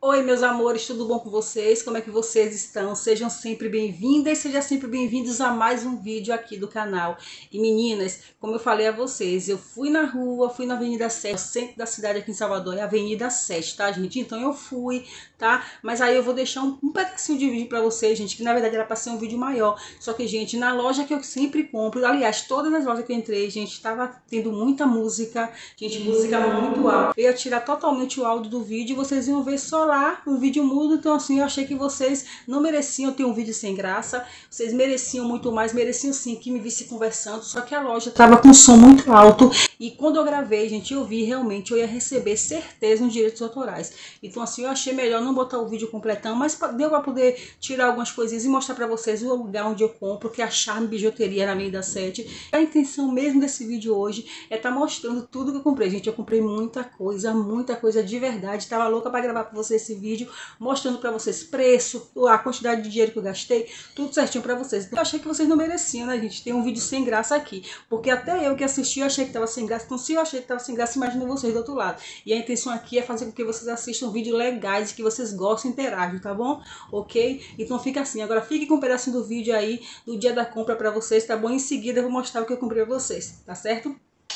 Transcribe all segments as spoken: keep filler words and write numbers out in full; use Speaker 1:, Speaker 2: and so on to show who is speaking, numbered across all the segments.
Speaker 1: Oi, meus amores, tudo bom com vocês? Como é que vocês estão? Sejam sempre bem-vindas e sejam sempre bem-vindos a mais um vídeo aqui do canal. E meninas, como eu falei a vocês, eu fui na rua, fui na Avenida sete, centro da cidade aqui em Salvador, é a Avenida sete, tá, gente? Então eu fui, tá? Mas aí eu vou deixar um, um pedacinho de vídeo pra vocês, gente, que na verdade era pra ser um vídeo maior. Só que, gente, na loja que eu sempre compro, aliás, todas as lojas que eu entrei, gente, tava tendo muita música, gente, música muito alta. Eu ia tirar totalmente o áudio do vídeo e vocês iam ver só lá o vídeo mudo. Então assim, eu achei que vocês não mereciam ter um vídeo sem graça, vocês mereciam muito mais, mereciam sim que me visse conversando, só que a loja tava com som muito alto e quando eu gravei, gente, eu vi realmente eu ia receber certeza nos direitos autorais. Então assim, eu achei melhor não botar o vídeo completão, mas deu para poder tirar algumas coisinhas e mostrar para vocês o lugar onde eu compro, que é a Charme Bijuteria na Avenida sete. A intenção mesmo desse vídeo hoje é estar tá mostrando tudo que eu comprei, gente. Eu comprei muita coisa, muita coisa de verdade, tava louca para gravar para vocês esse vídeo, mostrando para vocês preço, a quantidade de dinheiro que eu gastei, tudo certinho para vocês. Então, eu achei que vocês não mereciam, né, gente, ter um vídeo sem graça aqui, porque até eu que assisti, eu achei que tava sem graça. Então, se eu achei que tava sem graça, imagina vocês do outro lado. E a intenção aqui é fazer com que vocês assistam vídeos legais, que vocês gostem e interajam, tá bom? Ok? Então fica assim. Agora fique com um pedacinho do vídeo aí, do dia da compra para vocês, tá bom? Em seguida eu vou mostrar o que eu comprei para vocês, tá certo?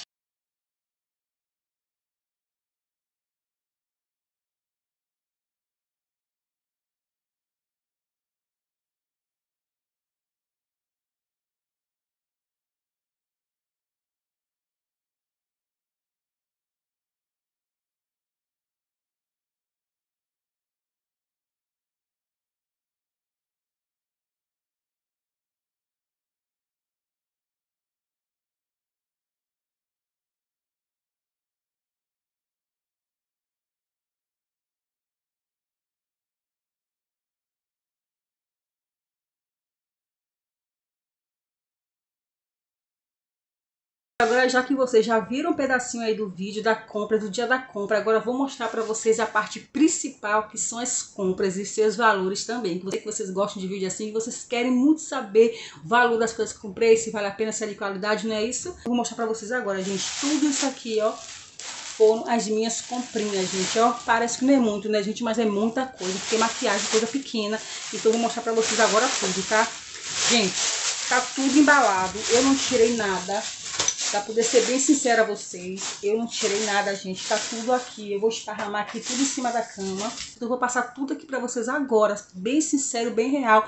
Speaker 1: Agora, já que vocês já viram um pedacinho aí do vídeo da compra, do dia da compra, agora eu vou mostrar para vocês a parte principal, que são as compras e seus valores também. Que vocês gostam de vídeo assim, que vocês querem muito saber o valor das coisas que comprei, se vale a pena, se é de qualidade, não é isso? Eu vou mostrar para vocês agora, gente. Tudo isso aqui, ó, foram as minhas comprinhas, gente, ó. Parece que não é muito, né, gente, mas é muita coisa, porque maquiagem é coisa pequena. Então eu vou mostrar para vocês agora tudo, tá? Gente, tá tudo embalado, eu não tirei nada. Pra poder ser bem sincera a vocês, eu não tirei nada, gente. Tá tudo aqui. Eu vou esparramar aqui tudo em cima da cama. Então eu vou passar tudo aqui pra vocês agora. Bem sincero, bem real.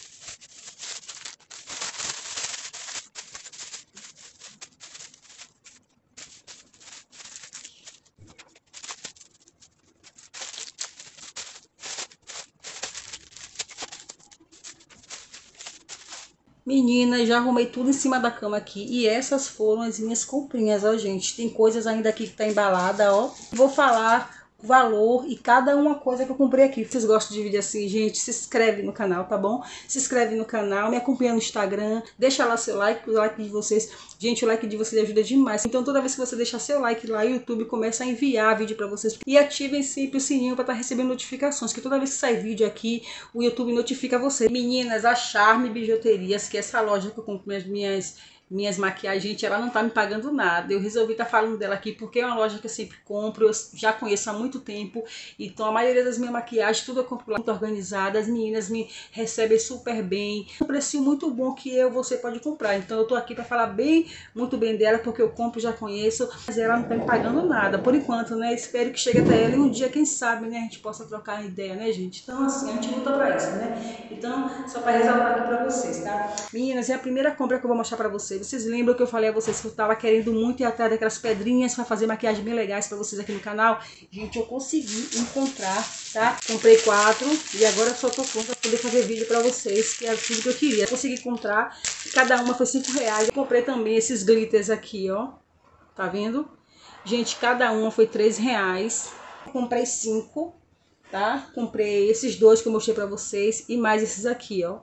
Speaker 1: Menina, já arrumei tudo em cima da cama aqui. E essas foram as minhas comprinhas, ó, gente. Tem coisas ainda aqui que tá embalada, ó. Vou falar o valor e cada uma coisa que eu comprei aqui. Vocês gostam de vídeo assim, gente? Se inscreve no canal, tá bom? Se inscreve no canal, me acompanha no Instagram. Deixa lá seu like, o like de vocês. Gente, o like de vocês ajuda demais. Então toda vez que você deixar seu like lá, o YouTube começa a enviar vídeo pra vocês. E ativem sempre o sininho pra estar recebendo notificações, que toda vez que sai vídeo aqui, o YouTube notifica você. Meninas, a Charme Bijuterias, que é essa loja que eu compro minhas minhas minhas maquiagens, gente, ela não tá me pagando nada. Eu resolvi estar tá falando dela aqui porque é uma loja que eu sempre compro, eu já conheço há muito tempo. Então a maioria das minhas maquiagens, tudo eu compro lá, muito organizada. As meninas me recebem super bem. Um preço muito bom que eu, você pode comprar. Então eu tô aqui para falar bem, muito bem dela, porque eu compro, já conheço. Mas ela não tá me pagando nada, por enquanto, né? Espero que chegue até ela e um dia, quem sabe, né, a gente possa trocar ideia, né, gente? Então assim, a gente luta pra isso, né? Então, só para ressaltar aqui pra vocês, tá? Meninas, é a primeira compra que eu vou mostrar pra vocês. Vocês lembram que eu falei a vocês que eu tava querendo muito ir atrás daquelas pedrinhas para fazer maquiagem bem legais para vocês aqui no canal? Gente, eu consegui encontrar, tá? Comprei quatro e agora só tô pronta para poder fazer vídeo para vocês, que é tudo que eu queria. Eu consegui encontrar, cada uma foi cinco reais. Eu comprei também esses glitters aqui, ó. Tá vendo? Gente, cada uma foi três reais. Eu comprei cinco, tá? Comprei esses dois que eu mostrei para vocês e mais esses aqui, ó.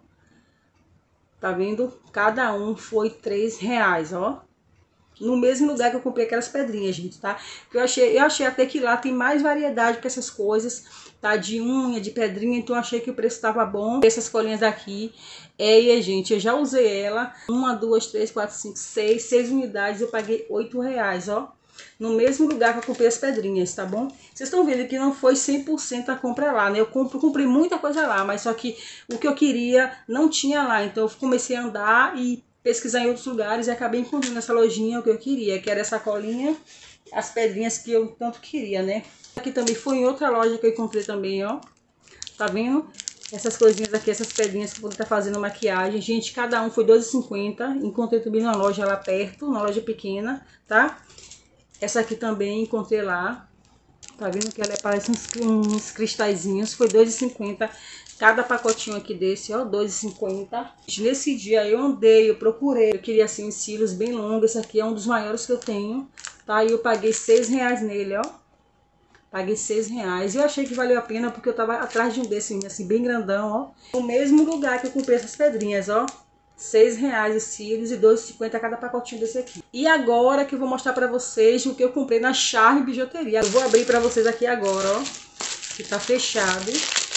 Speaker 1: Tá vendo? Cada um foi três reais, ó. No mesmo lugar que eu comprei aquelas pedrinhas, gente, tá? Eu achei, eu achei até que lá tem mais variedade que essas coisas, tá? De unha, de pedrinha, então eu achei que o preço tava bom. Essas colinhas aqui, é, e gente, eu já usei ela. Uma, duas, três, quatro, cinco, seis, seis unidades, eu paguei oito reais, ó. no mesmo lugar que eu comprei as pedrinhas, tá bom? Vocês estão vendo que não foi cem por cento a compra lá, né? Eu compro, comprei muita coisa lá, mas só que o que eu queria não tinha lá. Então eu comecei a andar e pesquisar em outros lugares e acabei encontrando nessa lojinha o que eu queria, que era essa colinha, as pedrinhas que eu tanto queria, né? Aqui também foi em outra loja que eu encontrei também, ó. Tá vendo? Essas coisinhas aqui, essas pedrinhas que eu vou estar fazendo maquiagem. Gente, cada um foi dois reais e cinquenta centavos. Encontrei também numa loja lá perto, uma loja pequena, tá? Essa aqui também encontrei lá. Tá vendo que ela parece uns, uns cristalzinhos. Foi dois reais e cinquenta centavos. Cada pacotinho aqui desse, ó, dois reais e cinquenta centavos. Nesse dia eu andei, eu procurei. Eu queria assim uns cílios bem longos. Esse aqui é um dos maiores que eu tenho, tá? E eu paguei seis reais nele, ó. Paguei seis reais. E eu achei que valeu a pena porque eu tava atrás de um desse, assim, bem grandão, ó. No mesmo lugar que eu comprei essas pedrinhas, ó. seis reais os cílios e dois reais e cinquenta centavos cada pacotinho desse aqui. E agora que eu vou mostrar pra vocês o que eu comprei na Charme Bijuteria. Eu vou abrir pra vocês aqui agora, ó. Que tá fechado.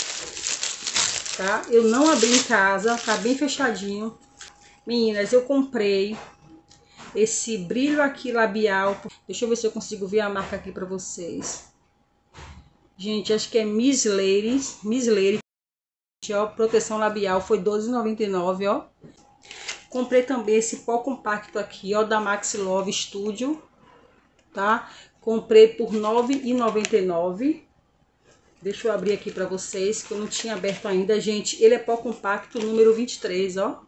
Speaker 1: Tá? Eu não abri em casa, tá bem fechadinho. Meninas, eu comprei esse brilho aqui labial. Deixa eu ver se eu consigo ver a marca aqui pra vocês. Gente, acho que é Miss Lady, Miss Lady, ó, proteção labial, foi doze reais e noventa e nove centavos, ó. Comprei também esse pó compacto aqui, ó, da Max Love Studio, tá? Comprei por nove reais e noventa e nove centavos. Deixa eu abrir aqui pra vocês, que eu não tinha aberto ainda, gente. Ele é pó compacto número vinte e três, ó.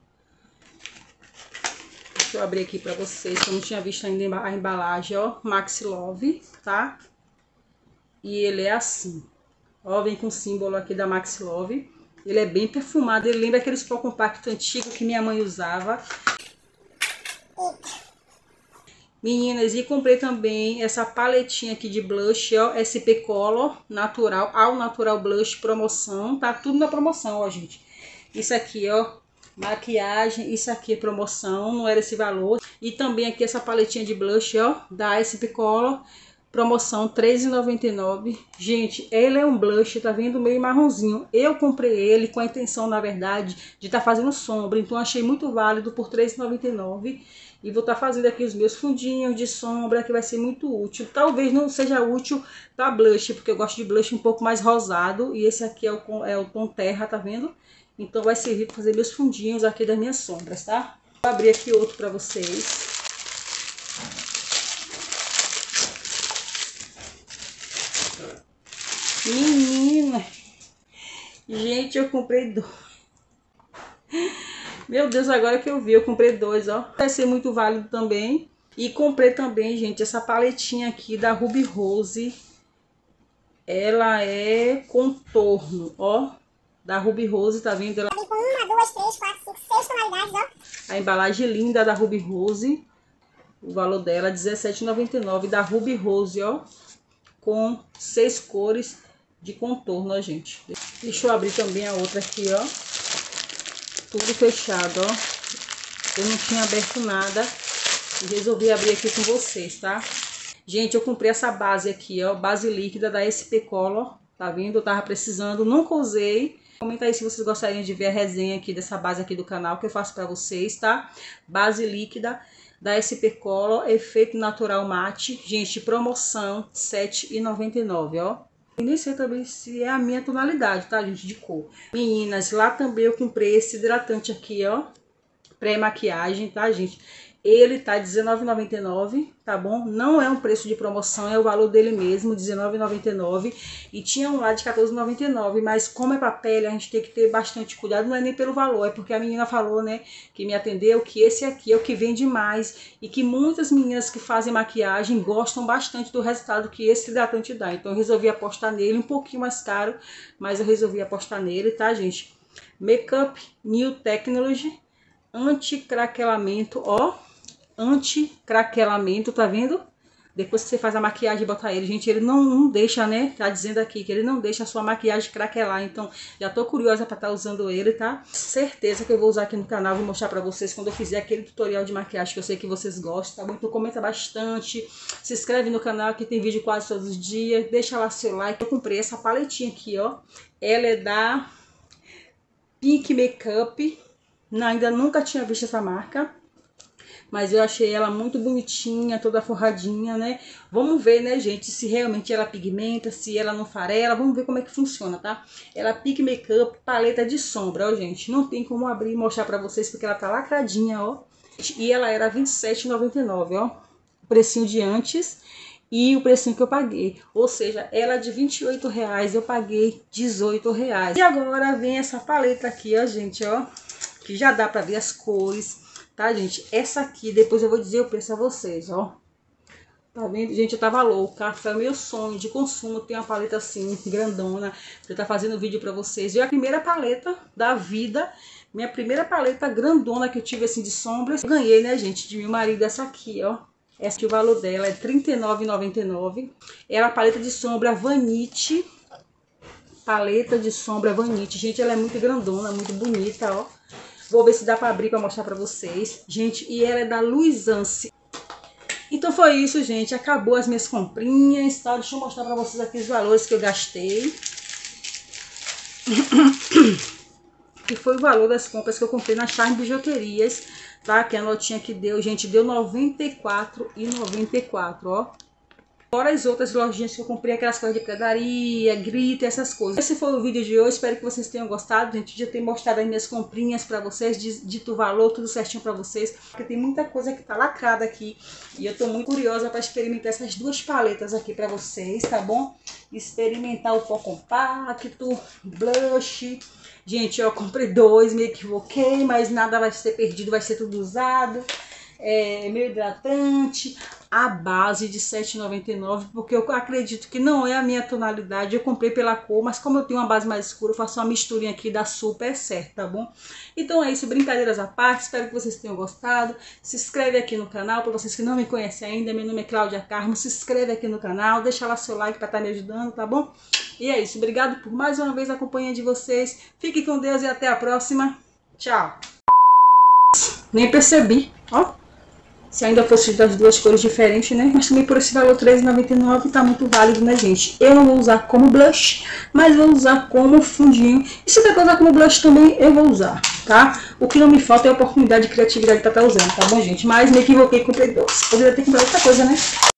Speaker 1: Deixa eu abrir aqui pra vocês, que eu não tinha visto ainda a embalagem, ó. Max Love, tá? E ele é assim, ó, vem com o símbolo aqui da Max Love. Ele é bem perfumado, ele lembra aqueles pó compacto antigo que minha mãe usava. Meninas, e comprei também essa paletinha aqui de blush, ó, S P Color Natural, All Natural Blush promoção, tá tudo na promoção, ó, gente. Isso aqui, ó, maquiagem, isso aqui é promoção, não era esse valor. E também aqui essa paletinha de blush, ó, da S P Color. Promoção três reais e noventa e nove centavos. Gente, ele é um blush, tá vendo? Meio marronzinho. Eu comprei ele com a intenção, na verdade, de estar tá fazendo sombra. Então, achei muito válido por três reais e noventa e nove centavos. E vou estar tá fazendo aqui os meus fundinhos de sombra, que vai ser muito útil. Talvez não seja útil pra blush, porque eu gosto de blush um pouco mais rosado. E esse aqui é o, é o tom terra, tá vendo? Então, vai servir para fazer meus fundinhos aqui das minhas sombras, tá? Vou abrir aqui outro pra vocês. Menina, gente, eu comprei dois. Meu Deus, agora que eu vi, eu comprei dois, ó. Vai ser muito válido também. E comprei também, gente, essa paletinha aqui da Ruby Rose. Ela é contorno, ó. Da Ruby Rose, tá vendo? Ela...
Speaker 2: com uma, duas, três, quatro, cinco, seis tonalidades, ó.
Speaker 1: A embalagem linda da Ruby Rose. O valor dela é dezessete reais e noventa e nove centavos. Da Ruby Rose, ó. Com seis cores de contorno, ó, gente. Deixa eu abrir também a outra aqui, ó. Tudo fechado, ó. Eu não tinha aberto nada e resolvi abrir aqui com vocês, tá? Gente, eu comprei essa base aqui, ó. Base líquida da S P Color. Tá vendo? Eu tava precisando, nunca usei. Comenta aí se vocês gostariam de ver a resenha aqui dessa base aqui do canal, que eu faço pra vocês, tá? Base líquida da S P Color, efeito natural mate. Gente, promoção sete reais e noventa e nove centavos, ó. Eu nem sei também se é a minha tonalidade, tá, gente, de cor. Meninas, lá também eu comprei esse hidratante aqui, ó. Pré-maquiagem, tá, gente? Ele tá dezenove reais e noventa e nove centavos, tá bom? Não é um preço de promoção, é o valor dele mesmo, dezenove reais e noventa e nove centavos. E tinha um lá de quatorze reais e noventa e nove centavos, mas como é pra pele, a gente tem que ter bastante cuidado. Não é nem pelo valor, é porque a menina falou, né, que me atendeu, que esse aqui é o que vende mais. E que muitas meninas que fazem maquiagem gostam bastante do resultado que esse hidratante dá. Então eu resolvi apostar nele, um pouquinho mais caro, mas eu resolvi apostar nele, tá, gente? Makeup New Technology, anti-craquelamento, ó. Anti-craquelamento, tá vendo? Depois que você faz a maquiagem e bota ele, gente, ele não, não deixa, né? Tá dizendo aqui que ele não deixa a sua maquiagem craquelar. Então, já tô curiosa pra estar usando ele, tá? Certeza que eu vou usar aqui no canal, vou mostrar pra vocês quando eu fizer aquele tutorial de maquiagem que eu sei que vocês gostam, tá bom? Então, comenta bastante, se inscreve no canal que tem vídeo quase todos os dias, deixa lá seu like. Eu comprei essa paletinha aqui, ó. Ela é da Pink Makeup, ainda nunca tinha visto essa marca. mas eu achei ela muito bonitinha, toda forradinha, né? Vamos ver, né, gente, se realmente ela pigmenta, se ela não farela, vamos ver como é que funciona, tá? Ela Peak Makeup, paleta de sombra, ó, gente, não tem como abrir e mostrar pra vocês, porque ela tá lacradinha, ó. E ela era vinte e sete reais e noventa e nove centavos, ó, o precinho de antes e o precinho que eu paguei. Ou seja, ela de vinte e oito reais, eu paguei dezoito reais. E agora vem essa paleta aqui, ó, gente, ó, que já dá pra ver as cores, tá, gente? Essa aqui, depois eu vou dizer o preço a vocês, ó. Tá vendo? Gente, eu tava louca, foi meu sonho de consumo ter uma paleta assim, grandona, pra eu tá fazendo vídeo pra vocês. E a primeira paleta da vida, minha primeira paleta grandona que eu tive assim de sombras, eu ganhei, né, gente, de meu marido, essa aqui, ó. Essa aqui, o valor dela é trinta e nove reais e noventa e nove centavos. Ela é a paleta de sombra Vanity. Paleta de sombra Vanity. Gente, ela é muito grandona, muito bonita, ó. Vou ver se dá pra abrir pra mostrar pra vocês. Gente, e ela é da Luisance. Então foi isso, gente. Acabou as minhas comprinhas, tá? Deixa eu mostrar pra vocês aqui os valores que eu gastei. Que foi o valor das compras que eu comprei na Charme Bijuterias, tá? Que a notinha que deu, gente, deu noventa e quatro reais e noventa e quatro centavos, ó. Fora as outras lojinhas que eu comprei, aquelas coisas de pedaria, grita, essas coisas. Esse foi o vídeo de hoje, espero que vocês tenham gostado, gente. Já ter mostrado as minhas comprinhas pra vocês, dito o valor, tudo certinho pra vocês. Porque tem muita coisa que tá lacrada aqui. E eu tô muito curiosa pra experimentar essas duas paletas aqui pra vocês, tá bom? Experimentar o pó compacto, blush. Gente, eu comprei dois, me equivoquei, mas nada vai ser perdido, vai ser tudo usado. É, meu hidratante, a base de sete reais e noventa e nove centavos, porque eu acredito que não é a minha tonalidade. Eu comprei pela cor, mas como eu tenho uma base mais escura, eu faço uma misturinha aqui, dá super certo, tá bom? Então é isso, brincadeiras à parte, espero que vocês tenham gostado. Se inscreve aqui no canal, para vocês que não me conhecem ainda, meu nome é Cláudia Carmo, se inscreve aqui no canal, deixa lá seu like para estar me ajudando, tá bom? E é isso, obrigado por mais uma vez a companhia de vocês, fique com Deus e até a próxima, tchau! Nem percebi, ó. Se ainda fosse das duas cores diferentes, né? Mas também por esse valor treze reais e noventa e nove centavos tá muito válido, né, gente? Eu não vou usar como blush, mas vou usar como fundinho. E se der pra usar como blush também, eu vou usar, tá? O que não me falta é a oportunidade de criatividade pra estar usando, tá bom, gente? Mas me equivoquei e comprei dois. Poderia ter comprado outra coisa, né?